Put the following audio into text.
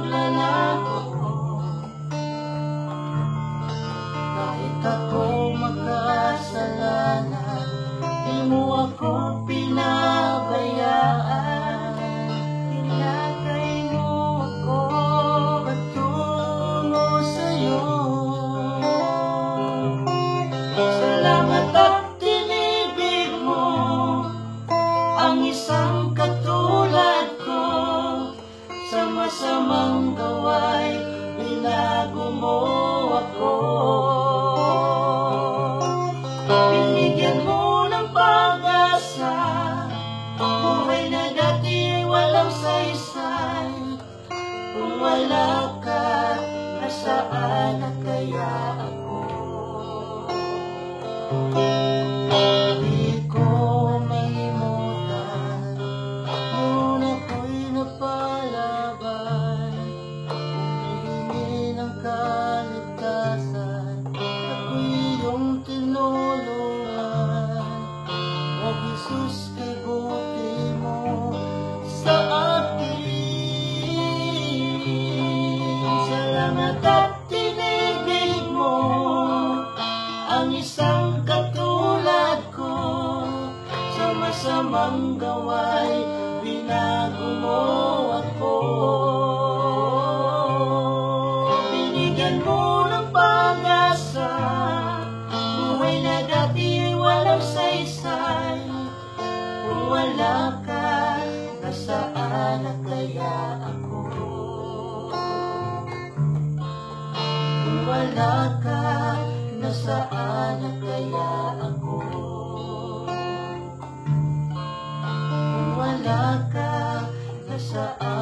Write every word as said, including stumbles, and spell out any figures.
paglalaho. Kahit ako makasalanan, di mo ako pinabayaan. Tinagay mo ako patungo sa'yo. Salamat at tinibig mo ang isang katulad ko. Sa masamang gawa'y binago mo ako. Binigyan mo ng pag-asa, buhay na dati walang saysay. Kung wala ka, nasaan na kaya ako? Di ko maimutan noon ako'y napalaban. Humingi ng kaligtasan, ako'y iyong tinulungan. O Jesus, kay buti mo sa akin. Salamat at tinibig mo ang isang katulad ko. Sa masamang gawa'y binago mo ako. Binigyan mo ng pag-asa, buhay na dati walang saysay. Kung wala ka, nasaan na kaya ako? Kung wala ka, nasaan na kaya ako? Kung wala ka, nasaan